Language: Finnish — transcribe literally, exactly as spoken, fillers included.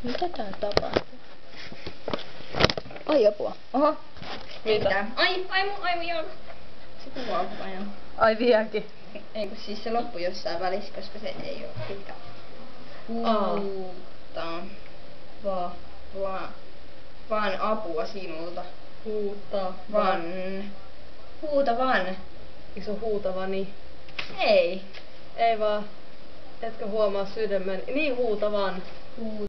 Mitä tää tapahtuu? Ai apua. Oho. Mitä? Ai, ai mun, ai mun jalka. Se kuvaa koko ajan. Ai vieläkin. Ei kun siis se loppui jossain välissä, koska se ei oo pitkä. Huuta. Va. Va. Vaan apua sinulta. Huuta. Van. Huuta van. Eikö se on huutavani? Ei. Ei vaan. Etkö huomaa sydämen? Niin huutavan. Huuta.